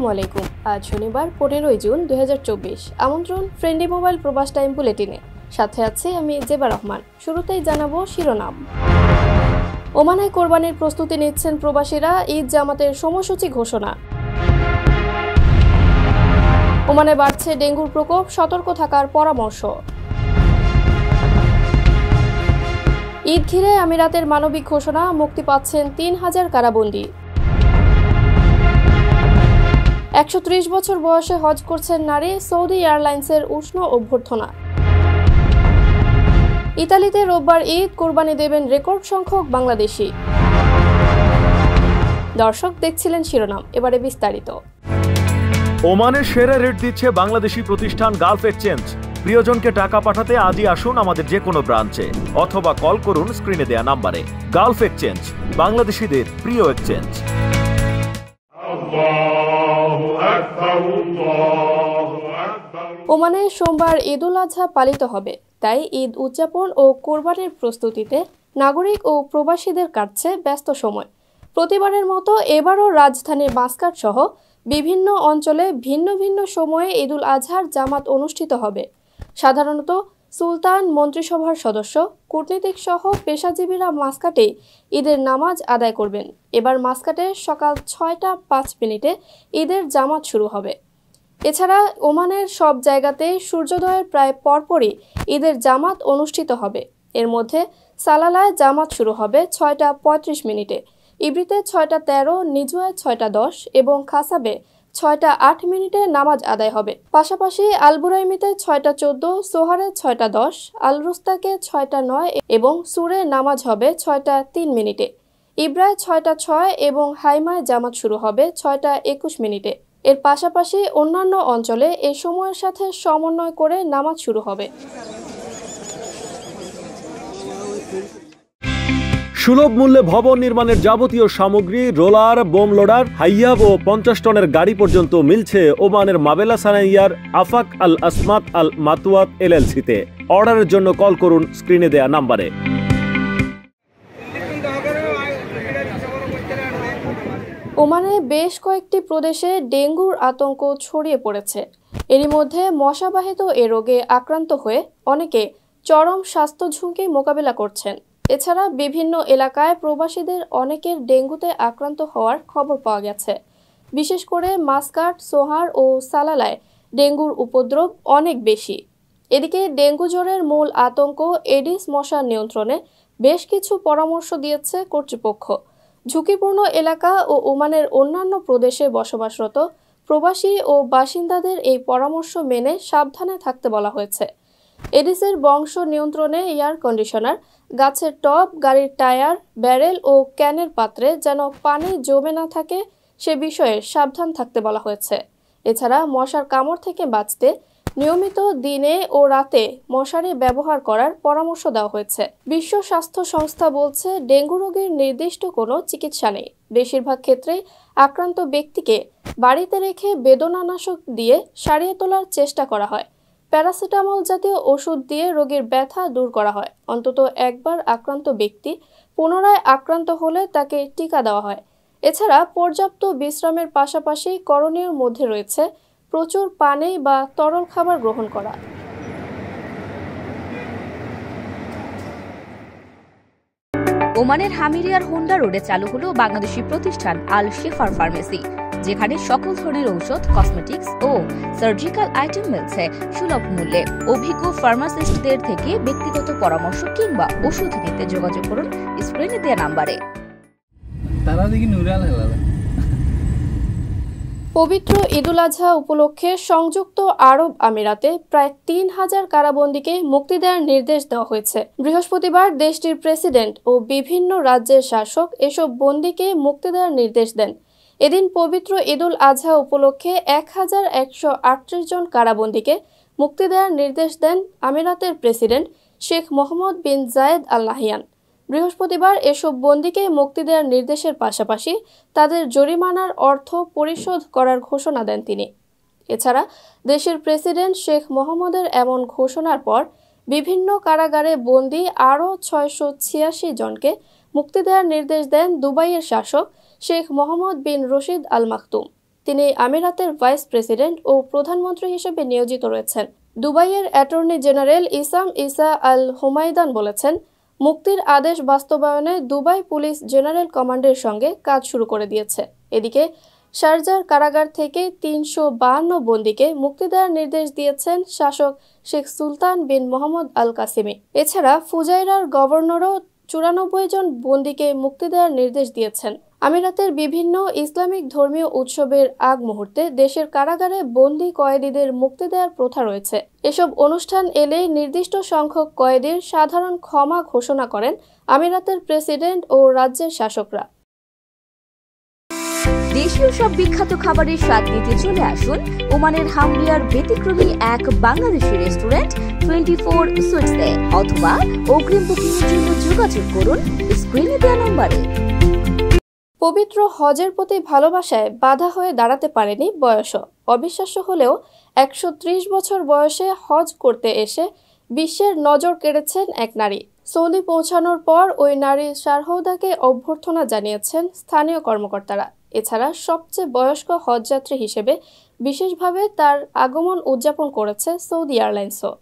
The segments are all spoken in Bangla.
আসসালামু আলাইকুম। আজ শনিবার 15 জুন 2024। আমন্ত্রণ ফ্রেন্ডলি মোবাইল প্রবাস টাইম বুলেটিনে। সাথে আছে আমি জেবা রহমান। শুরুতেই জানাবো শিরোনাম। ওমানে কোরবানির প্রস্তুতি নিচ্ছেন প্রবাসীরা, ঈদ জামাতের সময়সূচি ঘোষণা। ওমানে বাড়ছে ডেঙ্গুর প্রকোপ, সতর্ক থাকার পরামর্শ। ঈদ ঘিরে আমিরাতের মানবিক ঘোষণা, মুক্তি পাচ্ছেন 3000 কারাবন্দী। 130 বছর বয়সে হজ করছেন নারী, সৌদি এয়ারলাইন্সের উষ্ণ অভ্যর্থনা। ইতালিতে রোববার ঈদ, কোরবানি দেবেন রেকর্ড সংখ্যক বাংলাদেশি। দর্শক দেখছিলেন শিরোনাম, এবারে বিস্তারিত। ওমানের সেরা রেট দিচ্ছে বাংলাদেশি প্রতিষ্ঠান গালফ এক্সচেঞ্জ। প্রিয়জনকে টাকা পাঠাতে আজই আসুন আমাদের যে কোনো ব্রাঞ্চে অথবা কল করুন স্ক্রিনে দেয়া নাম্বারে। গালফ এক্সচেঞ্জ, বাংলাদেশিদের প্রিয় এক্সচেঞ্জ। ওমানে সোমবার ঈদুল আজহা পালিত হবে, তাই ঈদ উদযাপন ও কোরবানির প্রস্তুতিতে নাগরিক ও প্রবাসীদের কাটছে ব্যস্ত সময়। প্রতিবারের মতো এবারও রাজধানীর মাস্কাট সহ বিভিন্ন অঞ্চলে ভিন্ন ভিন্ন সময়ে ঈদুল আজহার জামাত অনুষ্ঠিত হবে। সাধারণত সুলতান, মন্ত্রিসভার সদস্য, কূটনীতিক সহ পেশাজীবীরা মাস্কাটে ঈদের নামাজ আদায় করবেন। এবার মাস্কাটে সকাল 6টা 5 ঈদের জামাত শুরু হবে। এছাড়া ওমানের সব জায়গাতেই সূর্যোদয়ের প্রায় পরপরই ঈদের জামাত অনুষ্ঠিত হবে। এর মধ্যে সালালায় জামাত শুরু হবে 6টা 35, ইব্রিতে 6টা 13, নিজুয়ায় 6টা 10 এবং খাসাবে 6টা 8 নামাজ আদায় হবে। পাশাপাশি আলবুরাইমিতে 6টা 14, সোহারে 6টা 10, আল রুস্তাকে 6টা 9 এবং সুরে নামাজ হবে 6টা 3। ইব্রায় 6টা 6 এবং হাইমায় জামাত শুরু হবে 6টা 21। এর পাশাপাশি অন্যান্য অঞ্চলে এ সময়ের সাথে সমন্বয় করে নামাজ শুরু হবে। সুলভ মূল্যে ভবন নির্মাণের যাবতীয় সামগ্রী, রোলার, বোম লোডার, হাইয়াব ও 50 টনের গাড়ি পর্যন্ত মিলছে ওমানের মাবেলা সানাইয়ার আফাক আল আসমাত আল মাতুয়াত এলএলসিতে। অর্ডারের জন্য কল করুন স্ক্রিনে দেয়া নাম্বারে। ওমানে বেশ কয়েকটি প্রদেশে ডেঙ্গুর আতঙ্ক ছড়িয়ে পড়েছে। এরই মধ্যে মশাবাহিত এ রোগে আক্রান্ত হয়ে অনেকে চরম স্বাস্থ্য ঝুঁকি মোকাবেলা করছেন। এছাড়া বিভিন্ন এলাকায় প্রবাসীদের অনেকের ডেঙ্গুতে আক্রান্ত হওয়ার খবর পাওয়া গেছে। বিশেষ করে মাস্কাট, সোহার ও সালালায় ডেঙ্গুর উপদ্রব অনেক বেশি। এদিকে ডেঙ্গু জ্বরের মূল আতঙ্ক এডিস মশা নিয়ন্ত্রণে বেশ কিছু পরামর্শ দিয়েছে কর্তৃপক্ষ। ঝুঁকিপূর্ণ এলাকা ও ওমানের অন্যান্য প্রদেশে বসবাসরত প্রবাসী ও বাসিন্দাদের এই পরামর্শ মেনে সাবধানে থাকতে বলা হয়েছে। এডিসের বংশ নিয়ন্ত্রণে এয়ার কন্ডিশনার, গাছের টব, গাড়ির টায়ার, ব্যারেল ও ক্যানের পাত্রে যেন পানি জমে না থাকে সে বিষয়ে সাবধান থাকতে বলা হয়েছে। এছাড়া মশার কামড় থেকে বাঁচতে নিয়মিত দিনে ও রাতে মশারি ব্যবহার করার পরামর্শ দেওয়া হয়েছে। বিশ্ব স্বাস্থ্য সংস্থা বলছে, ডেঙ্গু রোগের নির্দিষ্ট কোনো চিকিৎসা নেই। বেশিরভাগ ক্ষেত্রেই আক্রান্ত ব্যক্তিকে বাড়িতে রেখে বেদনানাশক দিয়ে সারিয়ে তোলার চেষ্টা করা হয়। প্যারাসিটামল জাতীয় ওষুধ দিয়ে রোগীর ব্যথা দূর করা হয়। অন্তত একবার আক্রান্ত ব্যক্তি পুনরায় আক্রান্ত হলে তাকে টিকা দেওয়া হয়। এছাড়া পর্যাপ্ত বিশ্রামের পাশাপাশি করণীয় মধ্যে রয়েছে প্রচুর পানি বা তরল খাবার গ্রহণ করা। ওমানের হামিরিয়ার হোন্ডা রোডে চালু হলো বাংলাদেশি প্রতিষ্ঠান আল শেফার ফার্মেসি, যেখানে সকল ধরনের ঔষধ, কসমেটিক্স ও সার্জিক্যাল আইটেম মিলছে সুলভ মূল্যে। অভিজ্ঞ ফার্মাসিস্টদের থেকে ব্যক্তিগত পরামর্শ কিংবা ওষুধ নিতে যোগাযোগ করুন স্ক্রিনে দেওয়া নাম্বারে। পবিত্র ঈদুল আজহা উপলক্ষে সংযুক্ত আরব আমিরাতে প্রায় 3000 কারাবন্দীকে মুক্তি দেওয়ার নির্দেশ দেওয়া হয়েছে। বৃহস্পতিবার দেশটির প্রেসিডেন্ট ও বিভিন্ন রাজ্যের শাসক এসব বন্দীকে মুক্তি দেওয়ার নির্দেশ দেন। এদিন পবিত্র ঈদুল আজহা উপলক্ষে 1138 জন কারাবন্দীকে মুক্তি দেওয়ার নির্দেশ দেন আমিরাতের president Sheikh Mohammed bin Zayed Al Nahyan. বৃহস্পতিবার এসব বন্দীকে মুক্তি দেওয়ার নির্দেশের পাশাপাশি তাদের জরিমানার অর্থ পরিশোধ করার ঘোষণা দেন তিনি। এছাড়া দেশের প্রেসিডেন্ট শেখ মোহাম্মদের এমন ঘোষণার পর বিভিন্ন কারাগারে বন্দী আরও 686 জনকে মুক্তি দেওয়ার নির্দেশ দেন দুবাইয়ের শাসক শেখ মোহাম্মদ বিন রশিদ আল মাকতুম। তিনি আমিরাতের ভাইস প্রেসিডেন্ট ও প্রধানমন্ত্রী হিসেবে নিয়োজিত রয়েছেন। দুবাইয়ের অ্যাটর্নি জেনারেল ইসাম ইসা আল হুমাইদান বলেছেন, মুক্তির আদেশ বাস্তবায়নে দুবাই পুলিশ জেনারেল কমান্ডের সঙ্গে কাজ শুরু করে দিয়েছে। এদিকে শারজার কারাগার থেকে ৩৫২ বন্দীকে মুক্তি দেওয়ার নির্দেশ দিয়েছেন শাসক শেখ সুলতান বিন মোহাম্মদ আল কাসিমি। এছাড়া ফুজাইরার গভর্নরও ৯৪ জন বন্দীকে মুক্তি দেওয়ার নির্দেশ দিয়েছেন। আমিরাতের বিভিন্ন ইসলামিক ধর্মীয় উৎসবের আগ মুহূর্তে দেশের কারাগারে বন্দী কয়েদিদের মুক্তি দেওয়ার প্রথা রয়েছে। এসব অনুষ্ঠান এলেই নির্দিষ্ট সংখ্যক কয়েদির সাধারণ ক্ষমা ঘোষণা করেন আমিরাতের প্রেসিডেন্ট ও রাজ্যের শাসকরা। দেশীয় সব বিখ্যাত খাবারের স্বাদ নিতে চলে আসুন ওমানের হামরিয়ার ব্যতিক্রমী এক বাংলাদেশি রেস্টুরেন্ট 24 সুইটসে, অথবা অগ্রিম বুকিংয়ের জন্য যোগাযোগ করুন স্ক্রিনে দেওয়া নম্বরে। পবিত্র হজের প্রতি ভালোবাসায় বাধা হয়ে দাঁড়াতে পারেনি বয়সও। অবিশ্বাস্য হলেও ১৩০ বছর বয়সে হজ করতে এসে বিশ্বের নজর কেড়েছেন এক নারী। সৌদি পৌঁছানোর পর ওই নারী শারহৌদাকে অভ্যর্থনা জানিয়েছেন স্থানীয় কর্মকর্তারা। এছাড়া সবচেয়ে বয়স্ক হজযাত্রী হিসেবে বিশেষভাবে তার আগমন উদযাপন করেছে সৌদি এয়ারলাইন্সও।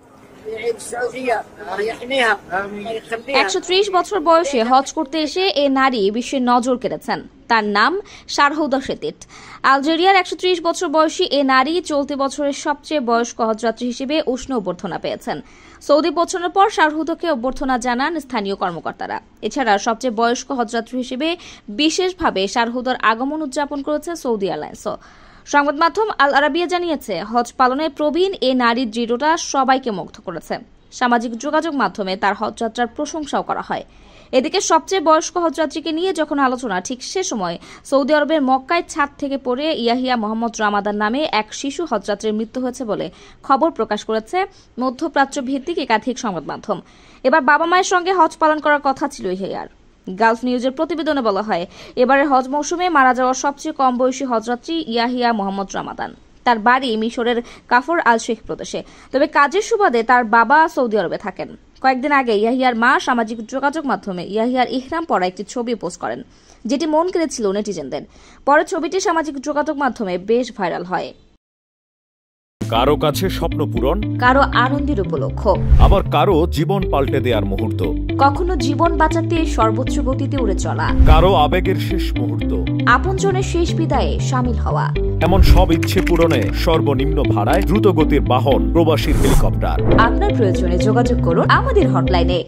১৩০ বছর বয়সে হজ করতে এসে এ নারী বিশ্বের নজর কেড়েছেন। তার নাম শারহৌদা সেতিট। আলজেরিয়ার ১৩০ বছর বয়সী এ নারী চলতি বছরের সবচেয়ে বয়স্ক হজযাত্রী হিসেবে উষ্ণ অভ্যর্থনা পেয়েছেন। সৌদি পৌঁছানোর পর শারহৌদাকে অভ্যর্থনা জানান স্থানীয় কর্মকর্তারা। এছাড়া সবচেয়ে বয়স্ক হজযাত্রী হিসেবে বিশেষভাবে শারহৌদার আগমন উদযাপন করেছে সৌদি এয়ারলাইন্সও। সংবাদ মাধ্যম আল আরাবিয়া জানিয়েছে, হজ পালনে প্রবীণ এ নারীর দৃঢ়তা সবাইকে মুগ্ধ করেছে। সামাজিক যোগাযোগ মাধ্যমে তার হজযাত্রার প্রশংসাও করা হয়। এদিকে সবচেয়ে বয়স্ক হজযাত্রীকে নিয়ে যখন আলোচনা, ঠিক সে সময় সৌদি আরবের মক্কায় ছাদ থেকে পড়ে ইয়াহিয়া মোহাম্মদ রামাদান নামে এক শিশু হজযাত্রীর মৃত্যু হয়েছে বলে খবর প্রকাশ করেছে মধ্যপ্রাচ্য ভিত্তিক একাধিক সংবাদ মাধ্যম। এবার বাবা মায়ের সঙ্গে হজ পালন করার কথা ছিল ইয়াহিয়ার। গালফ নিউজের প্রতিবেদনে বলা হয়, এবারের হজ মৌসুমে মারা যাওয়া সবচেয়ে কম বয়সী হজযাত্রী ইয়াহিয়া মোহাম্মদ রামাদান। তার বাড়ি মিশরের কাফর আল শেখ প্রদেশে, তবে কাজের সুবাদে তার বাবা সৌদি আরবে থাকেন। কয়েকদিন আগে ইয়াহিয়ার মা সামাজিক যোগাযোগ মাধ্যমে ইয়াহিয়ার ইহরাম পরা একটি ছবি পোস্ট করেন, যেটি মন কেড়েছিল নেটিজেনদের। পরে ছবিটি সামাজিক যোগাযোগ মাধ্যমে বেশ ভাইরাল হয়। কারো কাছে স্বপ্ন পূরণ, কারো আনন্দের উপলক্ষ, আবার কারো জীবন পাল্টে দেওয়ার মুহূর্ত, কখনো জীবন বাঁচাতে সর্বোচ্চ গতিতে উড়ে চলা, কারো আবেগের শেষ মুহূর্ত, আপনজনের শেষ বিদায়ে শামিল হওয়া, এমন সব ইচ্ছে পূরণে সর্বনিম্ন ভাড়ায় দ্রুতগতির বাহন প্রবাসীর হেলিকপ্টার। আপনার প্রয়োজনে যোগাযোগ করুন আমাদের হটলাইনে।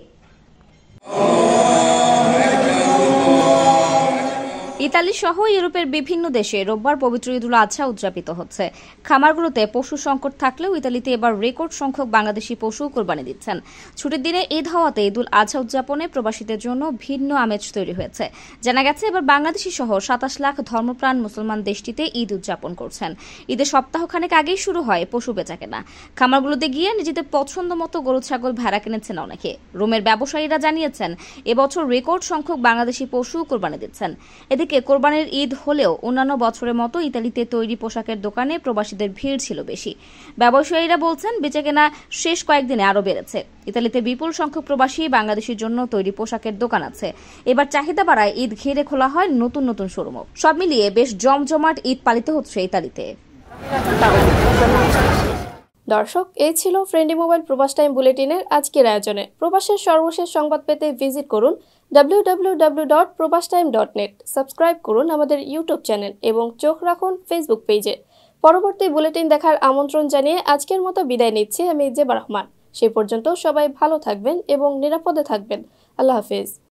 ইতালি সহ ইউরোপের বিভিন্ন দেশে রোববার পবিত্র ঈদুল আজহা উদযাপিত হচ্ছে। খামারগুলোতে পশু সংকট থাকলেও ইতালিতে এবার রেকর্ড সংখ্যক বাংলাদেশি পশু কোরবানি দিচ্ছেন। ছুটির দিনে ঈদ হওয়াতে ঈদুল আজহা উদযাপনে প্রবাসীদের জন্য ভিন্ন আমেজ তৈরি হয়েছে। জানা গেছে, এবার বাংলাদেশি সহ ২৭ লাখ ধর্মপ্রাণ মুসলমান দেশটিতে ঈদ উদযাপন করছেন। ঈদের সপ্তাহখানেক আগেই শুরু হয় পশু বেচাকেনা। খামারগুলোতে গিয়ে নিজেদের পছন্দ মতো গরু ছাগল ভেড়া কিনেছেন অনেকে। রোমের ব্যবসায়ীরা জানিয়েছেন, এবছর রেকর্ড সংখ্যক বাংলাদেশি পশু কোরবানি দিচ্ছেন। এদিকে কোরবানির ঈদ হলেও অন্যান্য বছরের মতো ইতালিতে তৈরি পোশাকের দোকানে প্রবাসীদের ভিড় ছিল বেশি। ব্যবসায়ীরা বলছেন, বেচাকেনা শেষ কয়েকদিনে আরও বেড়েছে। ইতালিতে বিপুল সংখ্যক প্রবাসী বাংলাদেশের জন্য তৈরি পোশাকের দোকান আছে। এবার চাহিদা বাড়ায় ঈদ ঘিরে খোলা হয় নতুন নতুন শোরুমও। সব মিলিয়ে বেশ জমজমাট ঈদ পালিত হচ্ছে ইতালিতে। দর্শক, এই ছিল ফ্রেন্ডলি মোবাইল প্রবাস টাইম বুলেটিনের আজকের আয়োজনে। প্রবাসের সর্বশেষ সংবাদ পেতে ভিজিট করুন www.probastime.net। সাবস্ক্রাইব করুন আমাদের ইউটিউব চ্যানেল এবং চোখ রাখুন ফেসবুক পেজে। পরবর্তী বুলেটিন দেখার আমন্ত্রণ জানিয়ে আজকের মতো বিদায় নিচ্ছি আমি জেবা রহমান। সেই পর্যন্ত সবাই ভালো থাকবেন এবং নিরাপদে থাকবেন। আল্লাহ হাফেজ।